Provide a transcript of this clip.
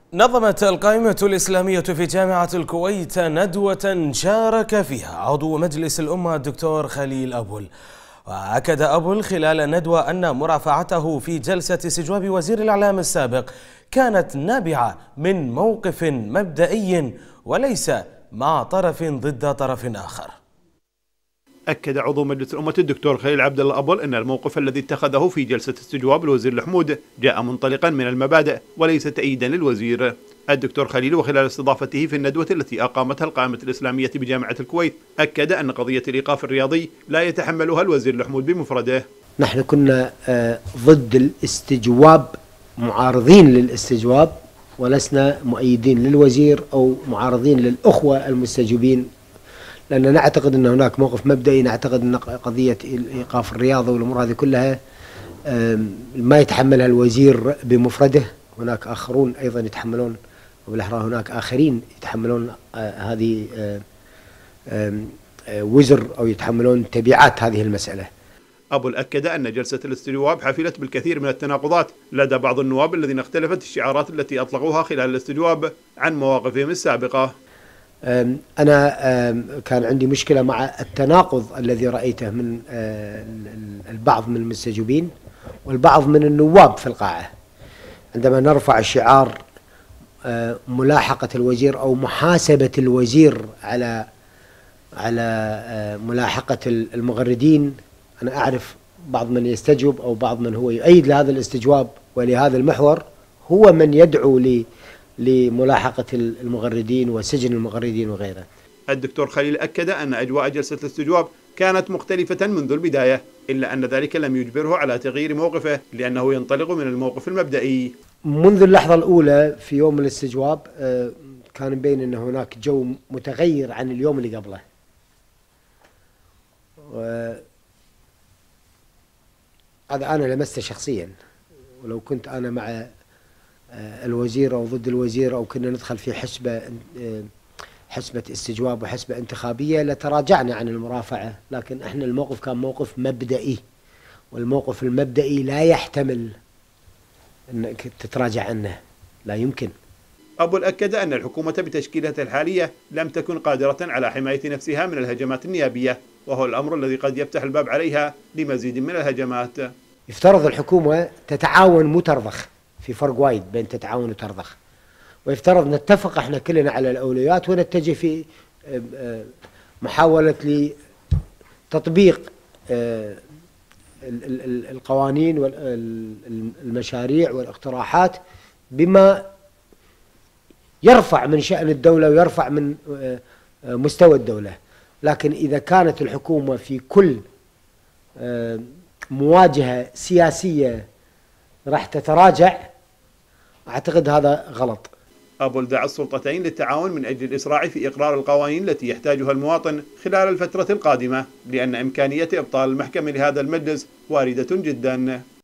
نظمت القائمة الإسلامية في جامعة الكويت ندوة شارك فيها عضو مجلس الأمة الدكتور خليل أبول. وأكد أبول خلال الندوة أن مرافعته في جلسة استجواب وزير الإعلام السابق كانت نابعة من موقف مبدئي وليس مع طرف ضد طرف آخر. أكد عضو مجلس الأمة الدكتور خليل عبد الله أبول أن الموقف الذي اتخذه في جلسة استجواب الوزير الحمود جاء منطلقا من المبادئ وليس تأييدا للوزير. الدكتور خليل وخلال استضافته في الندوة التي أقامتها القائمة الإسلامية بجامعة الكويت أكد أن قضية الإيقاف الرياضي لا يتحملها الوزير الحمود بمفرده. نحن كنا ضد الاستجواب، معارضين للاستجواب، ولسنا مؤيدين للوزير أو معارضين للأخوة المستجوبين، لأننا نعتقد أن هناك موقف مبدئي. نعتقد أن قضية إيقاف الرياضة والأمور هذه كلها ما يتحملها الوزير بمفرده، هناك آخرون أيضا يتحملون، وبالأحرى هناك آخرين يتحملون هذه وزر أو يتحملون تبعات هذه المسألة. أبول أكد أن جلسة الاستجواب حافلت بالكثير من التناقضات لدى بعض النواب الذين اختلفت الشعارات التي أطلقوها خلال الاستجواب عن مواقفهم السابقة. أنا كان عندي مشكلة مع التناقض الذي رأيته من البعض من المستجوبين والبعض من النواب في القاعة، عندما نرفع شعار ملاحقة الوزير أو محاسبة الوزير على ملاحقة المغردين. أنا أعرف بعض من يستجوب أو بعض من هو يؤيد لهذا الاستجواب ولهذا المحور هو من يدعو لملاحقة المغردين وسجن المغردين وغيره. الدكتور خليل أكد أن أجواء جلسة الاستجواب كانت مختلفة منذ البداية، إلا أن ذلك لم يجبره على تغيير موقفه لأنه ينطلق من الموقف المبدئي. منذ اللحظة الأولى في يوم الاستجواب كان مبين أن هناك جو متغير عن اليوم اللي قبله، هذا أنا لمسته شخصيا، ولو كنت أنا مع الوزير أو ضد الوزير أو كنا ندخل في حسبة استجواب وحسبة انتخابية لتراجعنا عن المرافعة، لكن احنا الموقف كان موقف مبدئي، والموقف المبدئي لا يحتمل انك تتراجع عنه، لا يمكن. أبول أكد أن الحكومة بتشكيلتها الحالية لم تكن قادرة على حماية نفسها من الهجمات النيابية، وهو الأمر الذي قد يفتح الباب عليها لمزيد من الهجمات. يفترض الحكومة تتعاون مو ترضخ، في فرق وايد بين تتعاون وترضخ، ويفترض نتفق احنا كلنا على الأولويات ونتجه في محاولة لتطبيق القوانين والمشاريع والاقتراحات بما يرفع من شأن الدولة ويرفع من مستوى الدولة. لكن إذا كانت الحكومة في كل مواجهة سياسية راح تتراجع، أعتقد هذا غلط. أبول دعا السلطتين للتعاون من أجل الإسراع في إقرار القوانين التي يحتاجها المواطن خلال الفترة القادمة، لأن إمكانية إبطال المحكمة لهذا المجلس واردة جدا.